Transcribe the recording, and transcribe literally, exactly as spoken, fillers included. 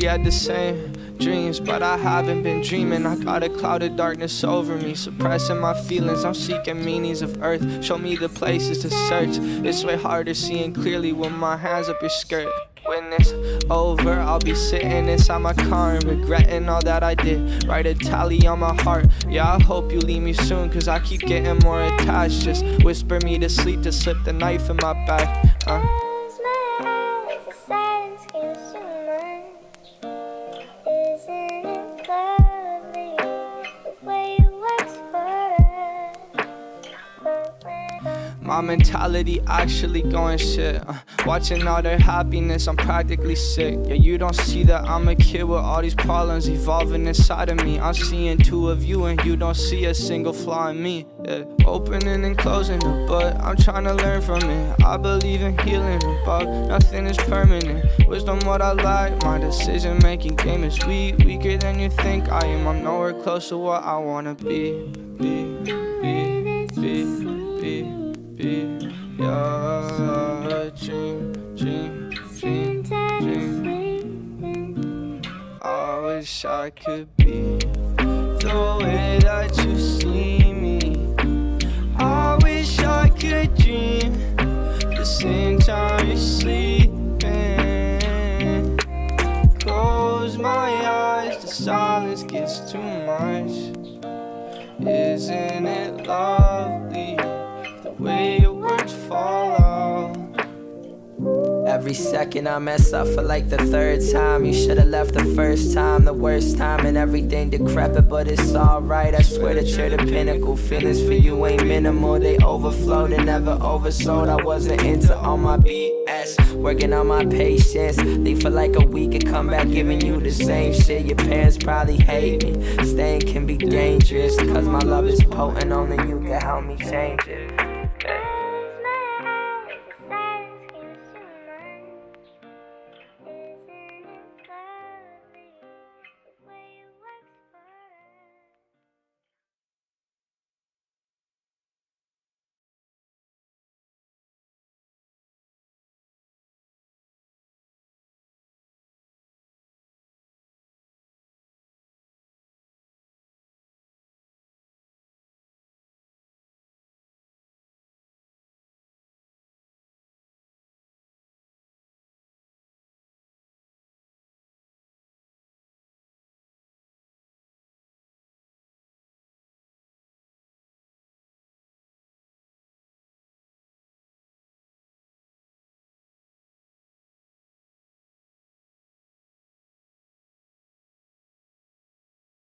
had the same dreams, but I haven't been dreaming. I got a cloud of darkness over me, suppressing my feelings. I'm seeking meanings of earth. Show me the places to search. It's way harder seeing clearly with my hands up your skirt. When it's over, I'll be sitting inside my car and regretting all that I did. Write a tally on my heart. Yeah, I hope you leave me soon, cause I keep getting more attached. Just whisper me to sleep to slip the knife in my back. uh. My mentality actually going shit. uh, Watching all their happiness, I'm practically sick. Yeah, you don't see that I'm a kid with all these problems evolving inside of me. I'm seeing two of you and you don't see a single flaw in me. Yeah, opening and closing the book, I'm trying to learn from it. I believe in healing, but nothing is permanent. Wisdom what I like, my decision making game is weak. Weaker than you think I am, I'm nowhere close to what I wanna be. Be, be, be, be. Be your dream, dream, dream, dream. I wish I could be the way that you see me. I wish I could dream the same time you're sleeping. Close my eyes, the silence gets too much. Isn't it lovely? Way your words fall out. Every second I mess up for like the third time. You should've left the first time, the worst time, and everything decrepit, but it's alright. I swear that you're the pinnacle. Feelings for you ain't minimal, they overflowed and never oversold. I wasn't into all my B S, working on my patience. Leave for like a week and come back giving you the same shit. Your parents probably hate me. Staying can be dangerous, cause my love is potent, only you can help me change it.